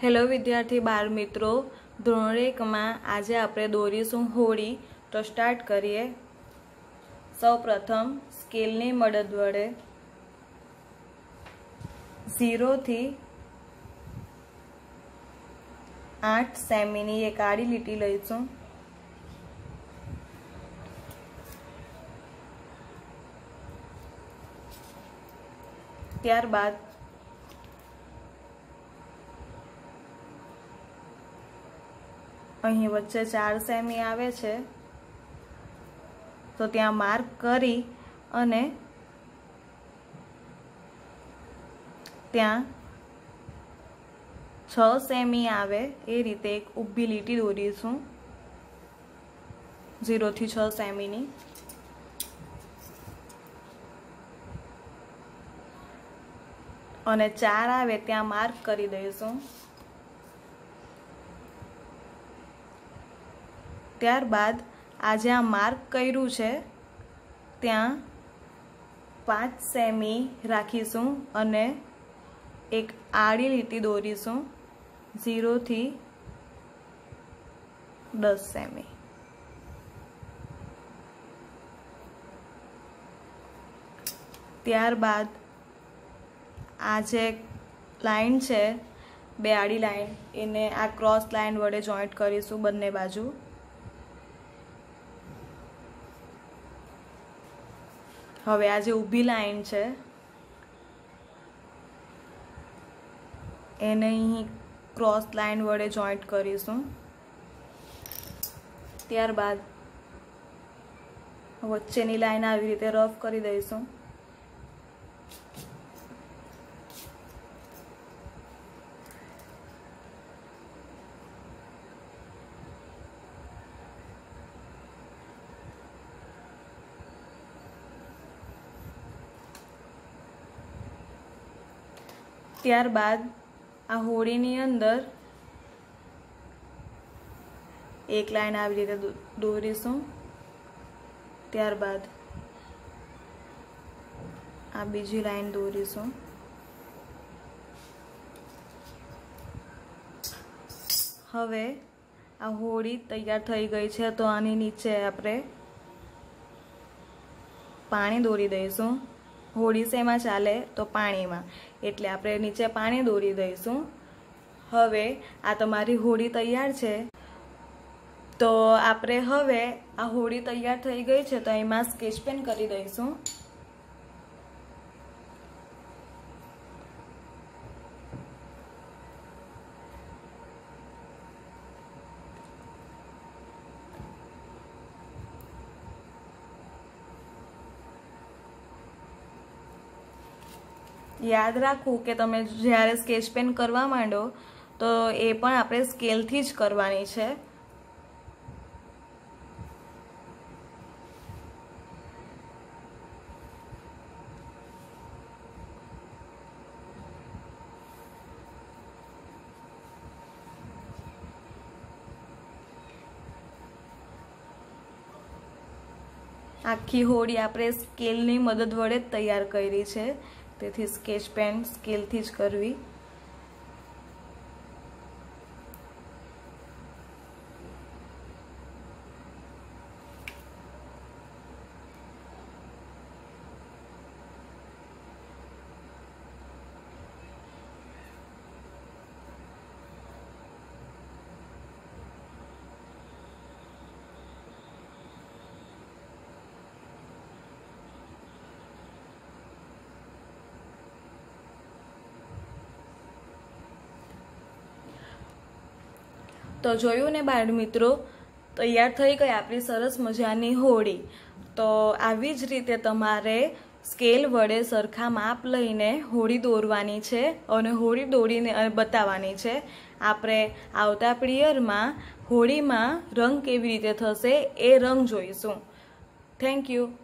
Hello विद्यार्थी बाल मित्रों, धोरण 1 में आज आपणे दोरीशुं होળી। तो स्टार्ट करिए। सौ प्रथम स्केलनी मदद वडे 0 थी 8 सेमीनी एक आड़ी લીટી લઈશું। ત્યારબાદ અહીં વચ્ચે 4 સેમી આવે છે, તો ત્યાં માર્ક કરી અને ત્યાં 6 સેમી આવે એ રીતે એક ઊભી લીટી દોરીશું 0 થી 6 સેમીની। અને 4 આવે ત્યાં માર્ક કરી દઈશું। ત્યારબાદ આ જ્યાં માર્ક કર્યું છે ત્યાં 5 સેમી રાખીશું અને એક આડી લીટી દોરીશું 0 થી 10 સેમી। ત્યારબાદ આ જે લાઈન છે બે આડી લાઈન એને આ ક્રોસ લાઈન વડે જોઈન્ટ કરીશું બંને બાજુ। હવે આ જે ઊભી લાઈન છે એને અહીં ક્રોસ લાઈન વડે જોઈન્ટ કરીશું। ત્યારબાદ વચ્ચેની લાઈન આવી રીતે રફ કરી દઈશું। ત્યારબાદ આ હોળીની અંદર એક લાઈન આવી રીતે દોરીશું। ત્યારબાદ આ બીજી લાઈન દોરીશું। હવે આ હોળી તૈયાર થઈ ગઈ છે, તો આની નીચે આપણે પાણી દોરી દઈશું। હોળી શેમાં ચાલે તો પાણીમાં, એટલે આપણે નીચે પાણી દોરી દઈશું। હવે આ તમારી હોળી તૈયાર છે, તો આપણે હવે આ હોળી તૈયાર થઈ ગઈ છે તો એમાં સ્કેચ પેન કરી દઈશું। याद राखવું કે તમે જ્યારે સ્કેચ પેન કરવા માંડો તો એ પણ આપણે સ્કેલથી જ કરવાની છે। આખી હોળી આપણે સ્કેલની મદદ વડે જ તૈયાર કરી છે, તેથી સ્કેચ પેન સ્કેલથી જ કરવી। तो जोयुं ने बाळ मित्रों, तैयार थई गई आपणी सरस मजानी होળી। तो आवी ज रीते तमारे स्केल वडे सरखा माप लईने होળી दौरवानी छे अने होળી दौरीने बताववानी छे। आपणे आवता पीरियडमां होळीमां रंग केवी रीते थशे ए रंग जोईशुं। Thank you.